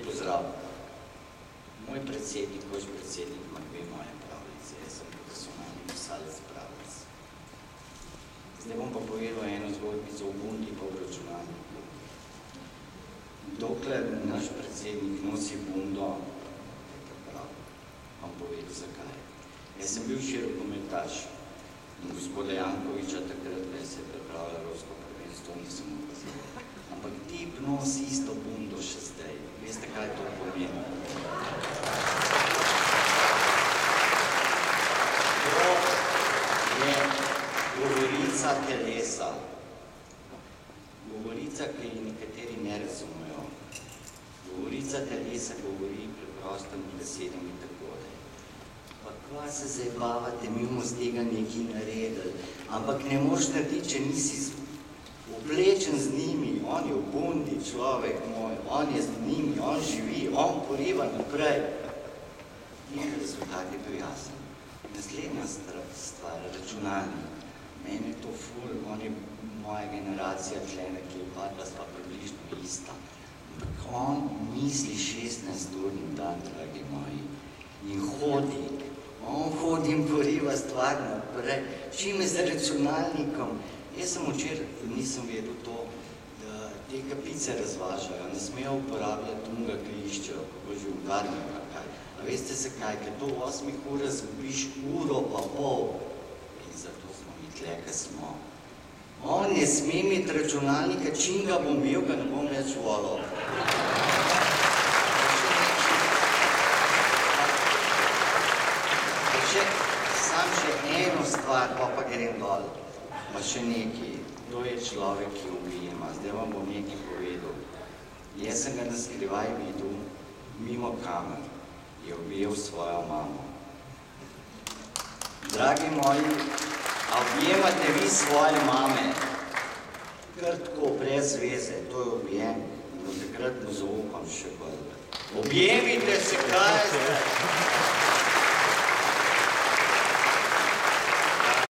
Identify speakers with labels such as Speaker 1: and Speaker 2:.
Speaker 1: pozdrav. Moj predsednik, vaš predsednik ima dve moje pravljice. Jaz sem profesionalni pisalec pravljic. Zdaj bom pa povedal eno zgodbico o bundi pa v računalniku. Dokler naš predsednik nosi bundo, je prav, vam povedal zakaj. Jaz sem bil širokometaš in gospoda Jankoviča takrat, da se je pripravljal evropsko prvenstvo, nisem opazil. Ampak tip nosi isto bundo še zdaj. Veste, kaj to pomeni? To je govorica telesa. Govorica, ki ji nekateri ne razumejo. Govorica telesa govori preprostimi besedami takole. Pa kva se zdaj bavate, mi bomo z tega nekaj naredili, ampak ne moš narediti, če nisi oblečen z njimi, on je v bundi, človek moj, on je z njimi, on živi, on poriva naprej. In rezultat je bil jasen. Naslednja stvar, računalnik. Meni je to ful, on je moja generacija tlene, ki je padla, sva približno ista. Ampak on misli 16-urni dan, dragi moji, in hodi. On hodi in poriva stvar naprej. Čim je za računalnikom? Jaz sem včeraj, nisem vedel to, da te kapice razvažajo, ne smejo uporabljati unga, ki iščejo, kako že v garnika kaj. A veste se kaj, ker to v 8 urah zgubiš uro pa pol. In zato smo mi tle, kaj smo. On ne sme imeti računalnika, čim ga bom imel, ga ne bom več volil. Sam še eno stvar, pa grem dol. Pa še nekaj, to je človek, ki objema. Zdaj vam bom nekaj povedal. Jaz sem ga na skrivaj videl, mimo kamer, je objel svojo mamo. Dragi moji, a objemate vi svoje mame? Kar tako, brez veze, to je objem. In do takrat mu zaupam še bolj. Objemite se, kaj ste?